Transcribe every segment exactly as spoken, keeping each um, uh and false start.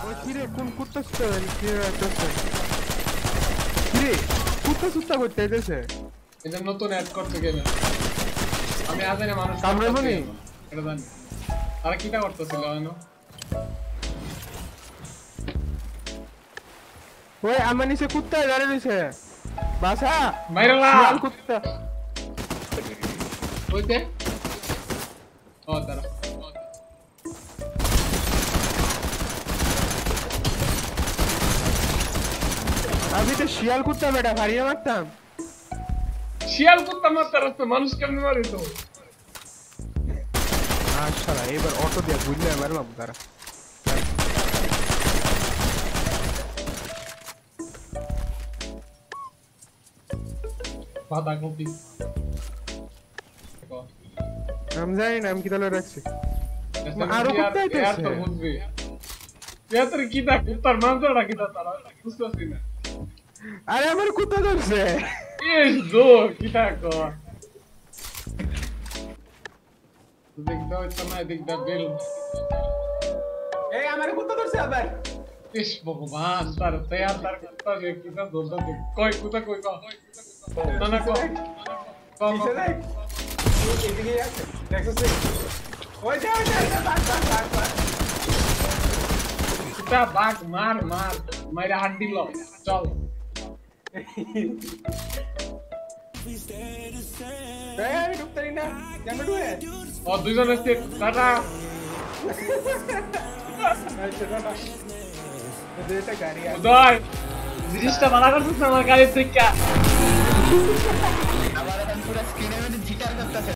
ওই কিরে কোন কুত্তা সুত্তা কিরে রাখতেছে কিরে কুত্তা সুত্তা করতে এসেছে এটা নতুন অ্যাড করতে গেলে আমি আজ না মানুষ কামড়াবো নি এটা জানি আর কিটা করতেছিল জানো ওই আমার নিচে কুত্তা গাড়ি রইছে বাসা মাইরালা শিয়াল কুত্তা ওইতে ও দাঁড়া আমি তো শিয়াল কুত্তা বেটা হারিয়ে মারতাম শিয়াল কুত্তা মারতে রাস্তা মানুষ কেমনে মারে তো আচ্ছা এবার অটো দিয়ে বুঝলে মারলাম তারা বাদা কপি আমি জানি না আমি কি তাহলে রাখছি আরো কুত্তা আইতেছে তো বুঝবি এত কি দা কুত্তার মানজরা কি দা তারা বুঝছস না আরে আমার কুত্তা ধরছে ইস দো কি তা কো দেখ দাও তো না দেখ দা বেল এই আমার কুত্তা ধরছে আবার ইস ভগবান তার তৈয়ার তার কুত্তা যে কি দা দলদা কই কুত্তা কই কো না না কো কো দেখ এদিকে আছে দেখছস ওই যা যা বাগ বাগ বাগ বাগ কুত্তা বাগ মার মার মাইরা হাড্ডি লো চল এই আমি ঢুকতারি না কেমন ঢুকে ও দুইজন আছে টাটা আচ্ছা টাটা এটা গাড়ি আছে উদয় জিনিসটা ভালো করছিস না আমার গাড়ি থেকে আবার এখন পুরো স্ক্রিনে মানে জিটার করতেছে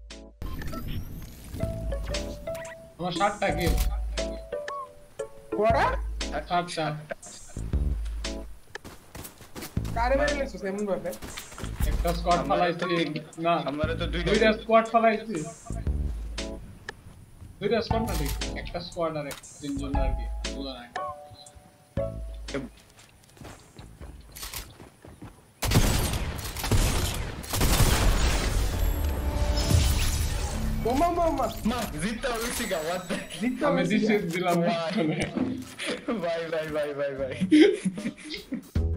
আমার শার্টটা কি কোড়া শার্টটা কারে মেরে লেছিস এমন ভাবে একটা স্কোয়াড ফালাইছি না আমারে তো দুইটা দুইটা স্কোয়াড ফালাইছি দুইটা স্কোয়াড না দেখি একটা স্কোয়াড আর একটা তিনজন আর কি দুজন আগে মামা মামা মা জিতটা হইছে গা what the জিততে আমি হবে দিছি দিলাম bye bye bye bye by